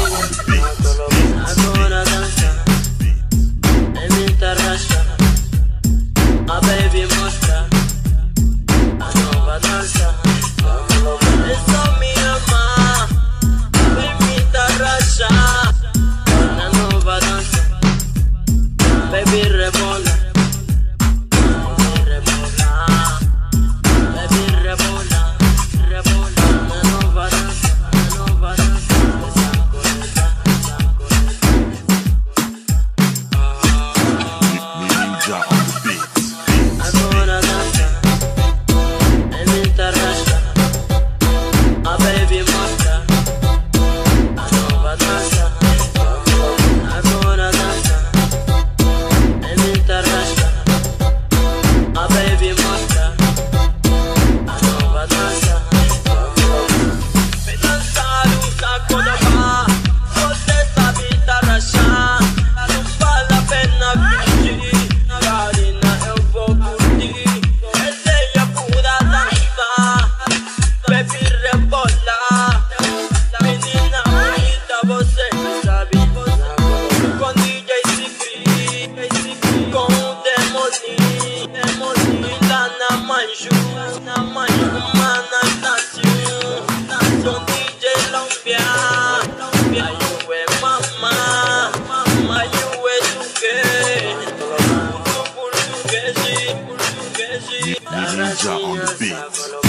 Agora dança, imita rasca, a baby mostra a nova dança. É só me amar, imita rasca, na nova dança. Baby rebola, rebola, baby rebola, rebola, na nova dança, na nova dança. Agora dança, imita rasca, a baby mostra a nova dança. Agora dança, imita rasca, a baby mostra a nova dança. Vem dançar um saco da bar, você sabe tarrachar, não vale a pena fingir. Karina, eu vou curtir, essa é pura dança, baby rebola, menina bonita, você sabe. Com DJ Secret, com o Demoli, lá na Manju, mana Estácio, com DJ Lombia, aí eu é mamá, aí eu é português, Ninja on the beat.